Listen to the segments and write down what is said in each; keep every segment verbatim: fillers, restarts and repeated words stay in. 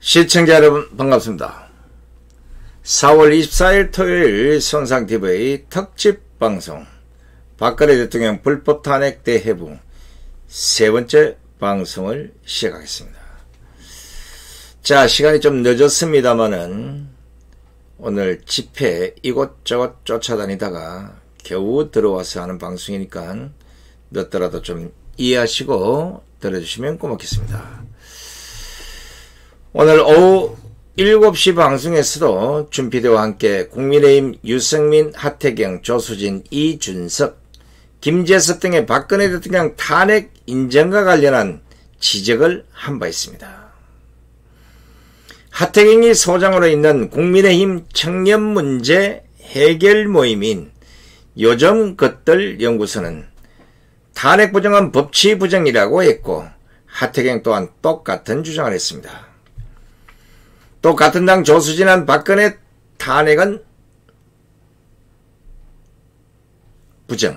시청자 여러분 반갑습니다. 사월 이십사일 토요일 손상티비 특집 방송 박근혜 대통령 불법 탄핵 대해부 세 번째 방송을 시작하겠습니다. 자, 시간이 좀 늦었습니다만은 오늘 집회 이곳저곳 쫓아다니다가 겨우 들어와서 하는 방송이니까 늦더라도 좀 이해하시고 들어주시면 고맙겠습니다. 오늘 오후 일곱 시 방송에서도 준피디와 함께 국민의힘 유승민, 하태경, 조수진, 이준석, 김재섭 등의 박근혜 대통령 탄핵 인정과 관련한 지적을 한 바 있습니다. 하태경이 소장으로 있는 국민의힘 청년문제 해결 모임인 요즘 것들 연구소는 탄핵 부정은 법치 부정이라고 했고 하태경 또한 똑같은 주장을 했습니다. 또 같은 당 조수진은 박근혜 탄핵은 부정.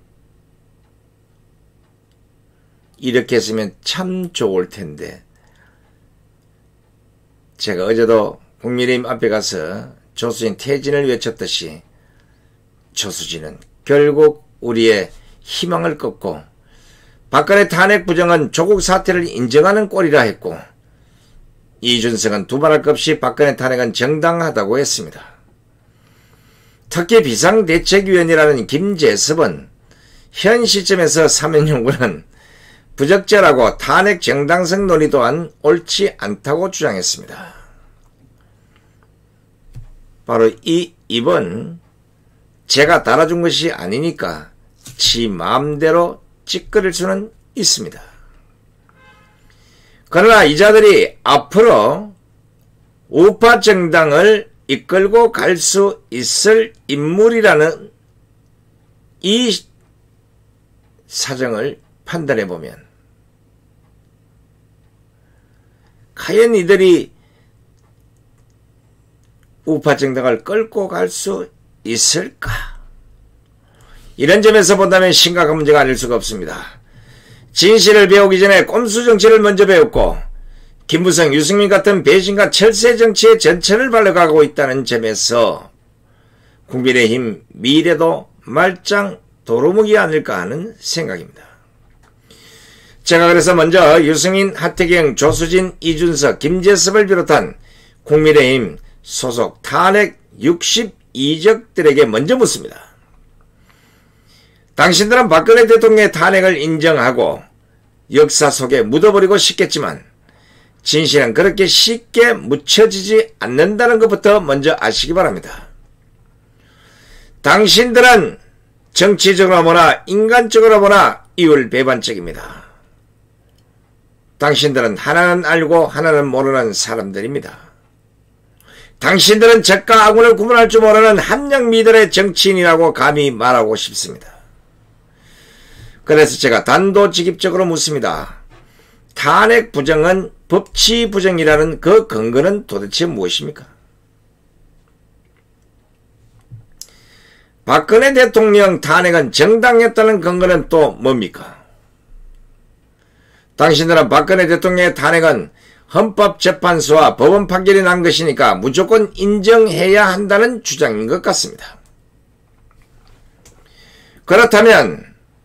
이렇게 했으면 참 좋을 텐데 제가 어제도 국민의힘 앞에 가서 조수진 퇴진을 외쳤듯이 조수진은 결국 우리의 희망을 꺾고 박근혜 탄핵 부정은 조국 사태를 인정하는 꼴이라 했고 이준석은 두말할 것 없이 박근혜 탄핵은 정당하다고 했습니다. 특히 비상대책위원이라는 김재섭은 현 시점에서 사면연구는 부적절하고 탄핵 정당성 논의 또한 옳지 않다고 주장했습니다. 바로 이 입은 제가 달아준 것이 아니니까 지 마음대로 찌끄릴 수는 있습니다. 그러나 이자들이 앞으로 우파 정당을 이끌고 갈 수 있을 인물이라는 이 사정을 판단해 보면 과연 이들이 우파 정당을 끌고 갈 수 있을까? 이런 점에서 본다면 심각한 문제가 아닐 수가 없습니다. 진실을 배우기 전에 꼼수 정치를 먼저 배웠고 김무성, 유승민 같은 배신과 철새 정치의 전철을 발려가고 있다는 점에서 국민의힘 미래도 말짱 도루묵이 아닐까 하는 생각입니다. 제가 그래서 먼저 유승민, 하태경, 조수진, 이준석, 김재섭을 비롯한 국민의힘 소속 탄핵 육십이적들에게 먼저 묻습니다. 당신들은 박근혜 대통령의 탄핵을 인정하고 역사 속에 묻어버리고 싶겠지만 진실은 그렇게 쉽게 묻혀지지 않는다는 것부터 먼저 아시기 바랍니다. 당신들은 정치적으로 보나 인간적으로 보나 이율배반적입니다. 당신들은 하나는 알고 하나는 모르는 사람들입니다. 당신들은 적과 아군을 구분할 줄 모르는 함량미들의 정치인이라고 감히 말하고 싶습니다. 그래서 제가 단도직입적으로 묻습니다. 탄핵 부정은 법치 부정이라는 그 근거는 도대체 무엇입니까? 박근혜 대통령 탄핵은 정당했다는 근거는 또 뭡니까? 당신들은 박근혜 대통령의 탄핵은 헌법재판소와 법원 판결이 난 것이니까 무조건 인정해야 한다는 주장인 것 같습니다. 그렇다면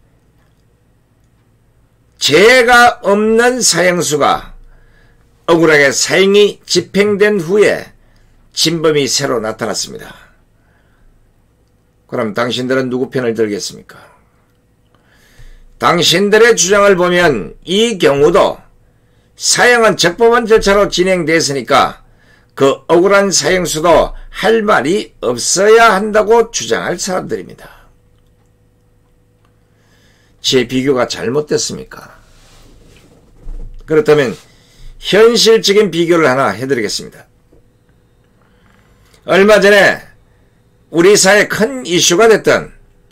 죄가 없는 사형수가 억울하게 사형이 집행된 후에 진범이 새로 나타났습니다. 그럼 당신들은 누구 편을 들겠습니까? 당신들의 주장을 보면 이 경우도 사형은 적법한 절차로 진행됐으니까 그 억울한 사형수도 할 말이 없어야 한다고 주장할 사람들입니다. 제 비교가 잘못됐습니까? 그렇다면 현실적인 비교를 하나 해드리겠습니다. 얼마 전에 우리 사회 큰 이슈가 됐던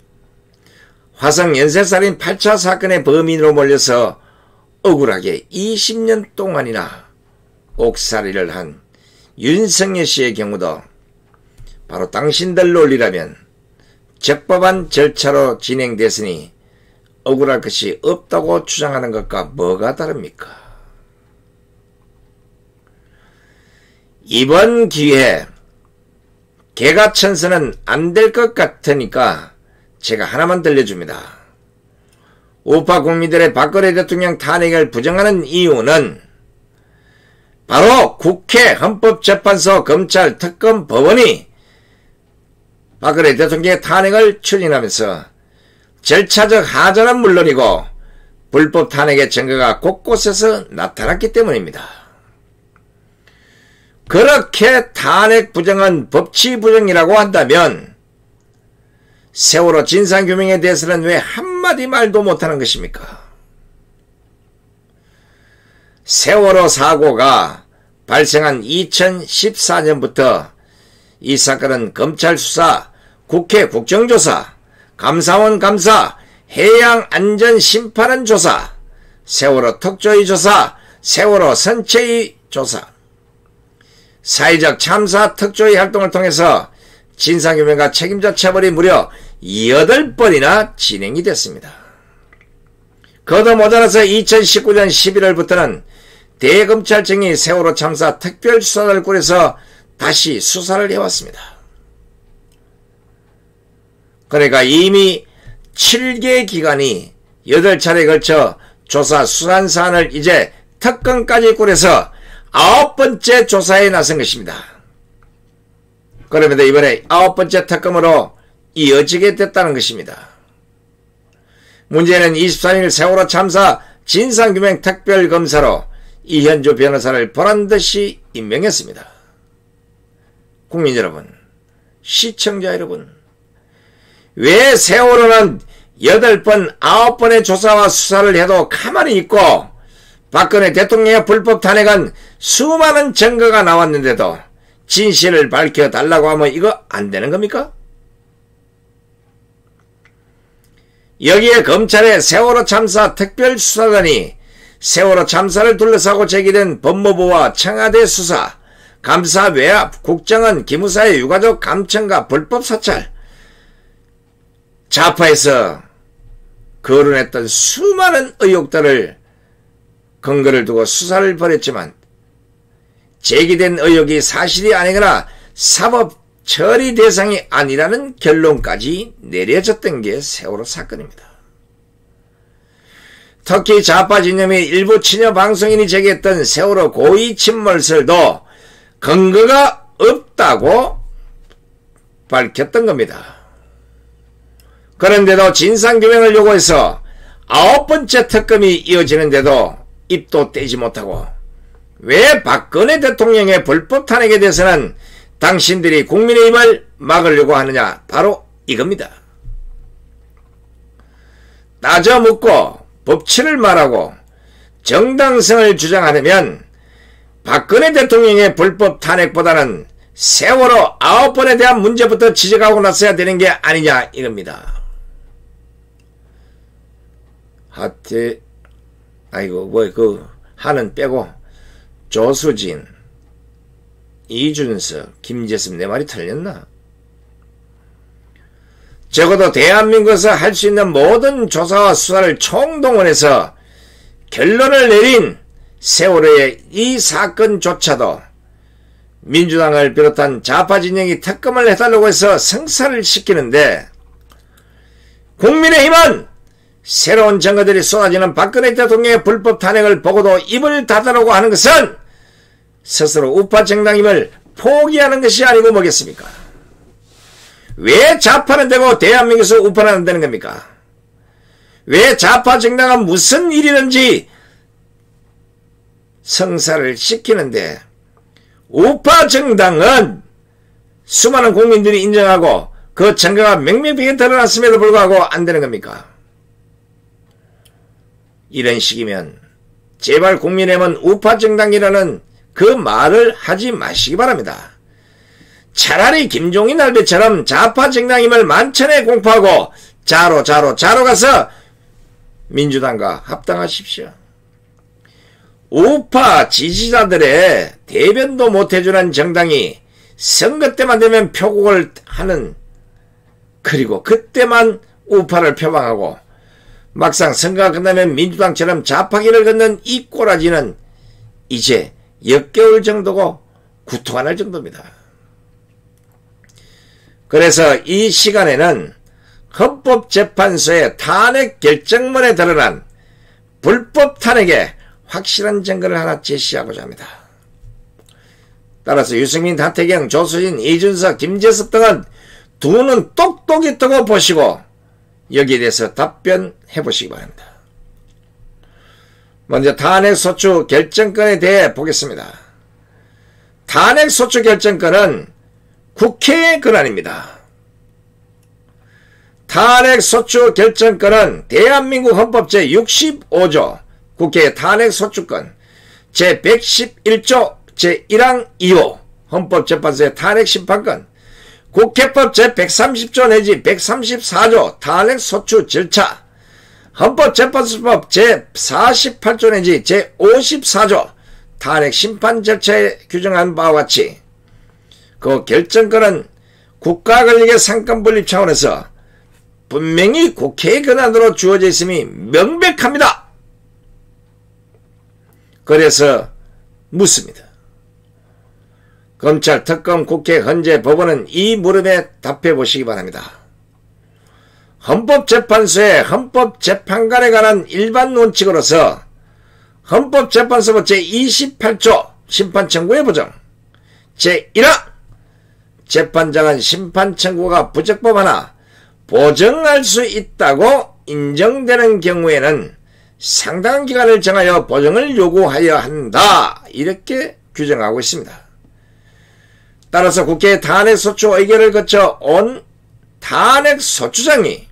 화성 연쇄살인 팔 차 사건의 범인으로 몰려서 억울하게 이십 년 동안이나 옥살이를 한 윤석열 씨의 경우도 바로 당신들 논리라면 적법한 절차로 진행됐으니 억울할 것이 없다고 주장하는 것과 뭐가 다릅니까? 이번 기회에 개가천선은 안 될 것 같으니까 제가 하나만 들려줍니다. 우파 국민들의 박근혜 대통령 탄핵을 부정하는 이유는 바로 국회, 헌법재판소, 검찰, 특검, 법원이 박근혜 대통령의 탄핵을 추진하면서 절차적 하자는 물론이고 불법 탄핵의 증거가 곳곳에서 나타났기 때문입니다. 그렇게 탄핵 부정은 법치 부정이라고 한다면 세월호 진상규명에 대해서는 왜 한마디 말도 못하는 것입니까? 세월호 사고가 발생한 이천십사 년부터 이 사건은 검찰 수사, 국회 국정조사, 감사원 감사, 해양안전심판원 조사, 세월호 특조위 조사, 세월호 선체위 조사, 사회적 참사 특조위 활동을 통해서 진상규명과 책임자 처벌이 무려 여덟 번이나 진행이 됐습니다. 그도 모자라서 이천십구 년 십일월부터는 대검찰청이 세월호 참사 특별수사를 꾸려서 다시 수사를 해왔습니다. 그러니까 이미 칠 개 기관이 여덟 차례에 걸쳐 조사 수산 사안을 이제 특검까지 꾸려서 아홉 번째 조사에 나선 것입니다. 그러면서 이번에 아홉 번째 특검으로 이어지게 됐다는 것입니다. 문제는 이십삼 일 세월호 참사 진상규명 특별검사로 이현주 변호사를 보란듯이 임명했습니다. 국민 여러분, 시청자 여러분, 왜 세월호는 여덟 번, 아홉 번의 조사와 수사를 해도 가만히 있고 박근혜 대통령의 불법 탄핵은 수많은 증거가 나왔는데도 진실을 밝혀달라고 하면 이거 안 되는 겁니까? 여기에 검찰의 세월호 참사 특별수사단이 세월호 참사를 둘러싸고 제기된 법무부와 청와대 수사, 감사 외압, 국정원, 기무사의 유가족 감청과 불법 사찰, 좌파에서 거론했던 수많은 의혹들을 근거를 두고 수사를 벌였지만 제기된 의혹이 사실이 아니거나 사법 처리 대상이 아니라는 결론까지 내려졌던 게 세월호 사건입니다. 특히 좌파 진영의 일부 친여 방송인이 제기했던 세월호 고의 침몰설도 근거가 없다고 밝혔던 겁니다. 그런데도 진상규명을 요구해서 아홉 번째 특검이 이어지는데도 입도 떼지 못하고 왜 박근혜 대통령의 불법 탄핵에 대해서는 당신들이 국민의힘을 막으려고 하느냐, 바로 이겁니다. 따져 묻고 법치를 말하고 정당성을 주장하려면 박근혜 대통령의 불법 탄핵보다는 세월호 아홉 번에 대한 문제부터 지적하고 나서야 되는 게 아니냐 이겁니다. 하태, 아이고, 뭐, 그, 하는 빼고, 조수진, 이준석, 김재습, 내 말이 틀렸나? 적어도 대한민국에서 할 수 있는 모든 조사와 수사를 총동원해서 결론을 내린 세월호의 이 사건조차도 민주당을 비롯한 좌파 진영이 특검을 해달라고 해서 성사를 시키는데, 국민의힘은 새로운 증거들이 쏟아지는 박근혜 대통령의 불법 탄핵을 보고도 입을 닫으라고 하는 것은 스스로 우파 정당임을 포기하는 것이 아니고 뭐겠습니까? 왜 좌파는 되고 대한민국에서 우파는 안 되는 겁니까? 왜 좌파 정당은 무슨 일이든지 성사를 시키는데 우파 정당은 수많은 국민들이 인정하고 그 증거가 명명하게 드러났음에도 불구하고 안 되는 겁니까? 이런 식이면 제발 국민의힘은 우파 정당이라는 그 말을 하지 마시기 바랍니다. 차라리 김종인 할배처럼 좌파 정당임을 만천에 공포하고 자로 자로 자로 가서 민주당과 합당하십시오. 우파 지지자들의 대변도 못해주는 정당이 선거 때만 되면 표곡을 하는, 그리고 그때만 우파를 표방하고 막상 선거가 끝나면 민주당처럼 좌파기를 걷는 이 꼬라지는 이제 역겨울 정도고 구토가 날 정도입니다. 그래서 이 시간에는 헌법재판소의 탄핵 결정문에 드러난 불법 탄핵에 확실한 증거를 하나 제시하고자 합니다. 따라서 유승민, 하태경, 조수진, 이준석, 김재섭 등은 두 눈 똑똑히 뜨고 보시고 여기에 대해서 답변해 보시기 바랍니다. 먼저 탄핵소추 결정권에 대해 보겠습니다. 탄핵소추 결정권은 국회의 권한입니다. 탄핵소추 결정권은 대한민국 헌법 제육십오 조 국회의 탄핵소추권, 제백십일 조 제일 항 이 호 헌법재판소의 탄핵심판권, 국회법 제백삼십 조 내지 백삼십사 조 탄핵소추 절차, 헌법재판소법 제사십팔 조 내지 제오십사 조 탄핵심판 절차에 규정한 바와 같이 그 결정권은 국가권력의 상권분립 차원에서 분명히 국회의 권한으로 주어져 있음이 명백합니다. 그래서 묻습니다. 검찰, 특검, 국회, 헌재, 법원은 이 물음에 답해 보시기 바랍니다. 헌법재판소의 헌법재판관에 관한 일반 원칙으로서 헌법재판소법 제이십팔 조 심판청구의 보정, 제일 항 재판장은 심판청구가 부적법하나 보정할 수 있다고 인정되는 경우에는 상당한 기간을 정하여 보정을 요구하여야 한다. 이렇게 규정하고 있습니다. 따라서 국회의 탄핵소추 의결을 거쳐 온 탄핵소추장이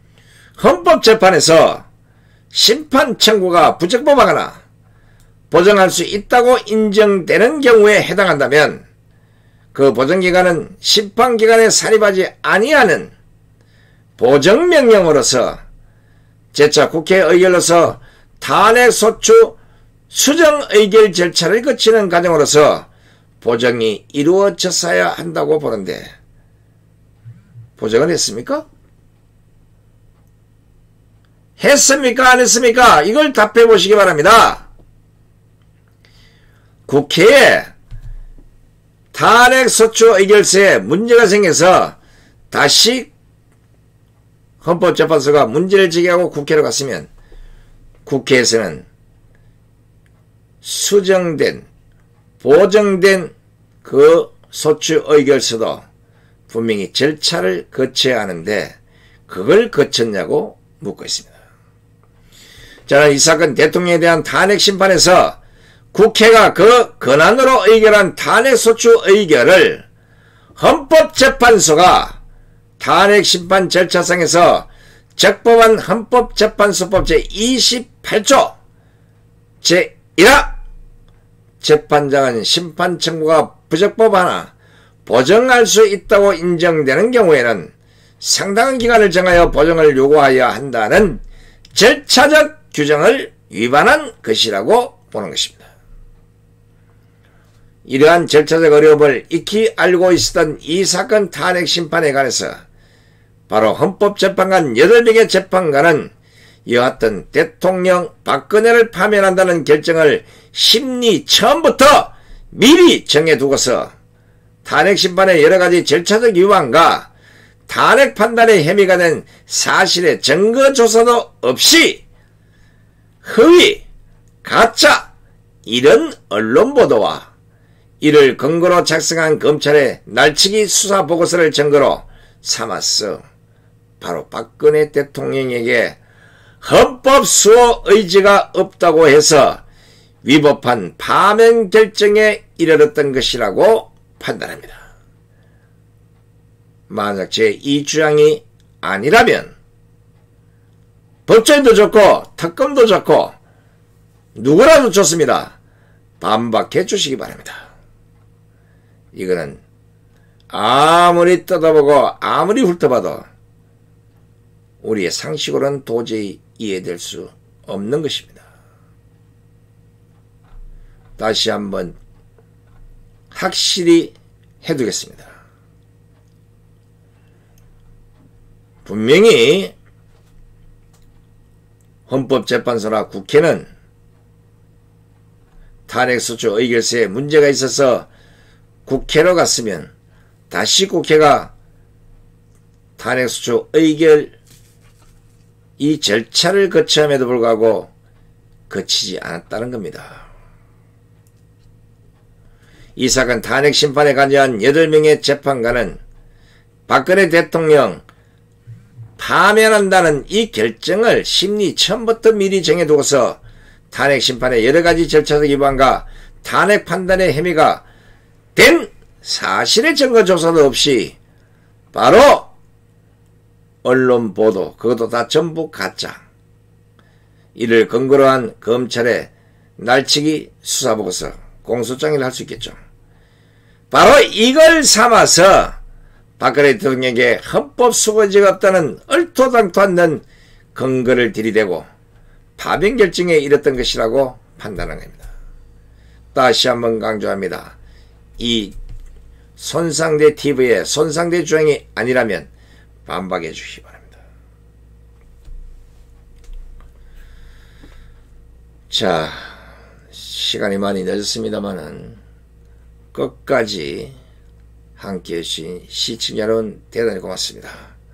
헌법재판에서 심판 청구가 부적법하거나 보정할 수 있다고 인정되는 경우에 해당한다면 그 보정기간은 심판기간에 산입하지 아니하는 보정명령으로서 재차 국회 의결로서 탄핵소추 수정의결 절차를 거치는 과정으로서 보정이 이루어졌어야 한다고 보는데 보정을 했습니까? 했습니까? 안 했습니까? 이걸 답해 보시기 바랍니다. 국회에 탄핵소추 의결서에 문제가 생겨서 다시 헌법재판소가 문제를 제기하고 국회로 갔으면 국회에서는 수정된 보정된 그 소추 의결서도 분명히 절차를 거쳐야 하는데 그걸 거쳤냐고 묻고 있습니다. 저는 이 사건 대통령에 대한 탄핵 심판에서 국회가 그 권한으로 의결한 탄핵소추 의결을 헌법재판소가 탄핵심판 절차상에서 적법한 헌법재판소법 제이십팔 조 제일 항 재판장은 심판 청구가 부적법하나 보정할 수 있다고 인정되는 경우에는 상당한 기간을 정하여 보정을 요구하여야 한다는 절차적 규정을 위반한 것이라고 보는 것입니다. 이러한 절차적 어려움을 익히 알고 있었던 이 사건 탄핵 심판에 관해서 바로 헌법재판관 여덟 명의 재판관은 여하튼 대통령 박근혜를 파면한다는 결정을 심리 처음부터 미리 정해두고서 탄핵 심판의 여러가지 절차적 위반과 탄핵 판단에 혐의가 된 사실의 증거 조사도 없이 허위, 가짜 이런 언론 보도와 이를 근거로 작성한 검찰의 날치기 수사 보고서를 증거로 삼았어 바로 박근혜 대통령에게 헌법 수호 의지가 없다고 해서 위법한 파면 결정에 이르렀던 것이라고 판단합니다. 만약 제이 주장이 아니라면 법조인도 좋고 특검도 좋고 누구라도 좋습니다. 반박해 주시기 바랍니다. 이거는 아무리 뜯어보고 아무리 훑어봐도 우리의 상식으로는 도저히 이해될 수 없는 것입니다. 다시 한번 확실히 해두겠습니다. 분명히 헌법재판소나 국회는 탄핵소추 의결서에 문제가 있어서 국회로 갔으면 다시 국회가 탄핵소추 의결 이 절차를 거치함에도 불구하고 거치지 않았다는 겁니다. 이 사건 탄핵 심판에 관여한 여덟 명의 재판관은 박근혜 대통령 파면한다는 이 결정을 심리 처음부터 미리 정해두고서 탄핵 심판의 여러가지 절차적 위반과 탄핵 판단의 혐의가 된 사실의 증거 조사도 없이 바로 언론 보도, 그것도 다 전부 가짜. 이를 근거로 한 검찰의 날치기 수사보고서 공소장을 할 수 있겠죠. 바로 이걸 삼아서 박근혜 대통령에게 헌법 수호지가 없다는 얼토당토 않는 근거를 들이대고 파면 결정에 이랬던 것이라고 판단한 겁니다. 다시 한번 강조합니다. 이 손상대 티비의 손상대 주장이 아니라면 반박해 주시기 바랍니다. 자, 시간이 많이 늦었습니다만은 끝까지 함께해 주신 시청자 여러분 대단히 고맙습니다.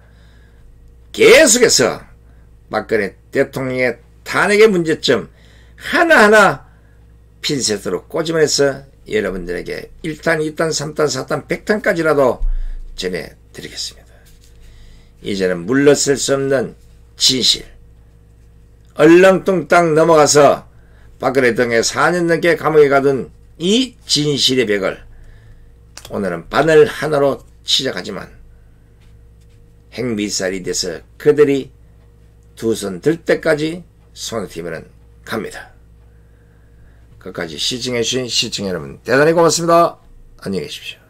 계속해서 박근혜 대통령의 탄핵의 문제점 하나하나 핀셋으로 꼬집어내서 여러분들에게 일 탄, 이 탄, 삼 탄, 사 탄, 백 탄까지라도 전해드리겠습니다. 이제는 물러설 수 없는 진실, 얼렁뚱땅 넘어가서 박근혜 대통령의 사 년 넘게 감옥에 가둔 이 진실의 벽을 오늘은 바늘 하나로 시작하지만 핵미사일이 돼서 그들이 두 손 들 때까지 손을 갑니다. 끝까지 시청해주신 시청자 여러분 대단히 고맙습니다. 안녕히 계십시오.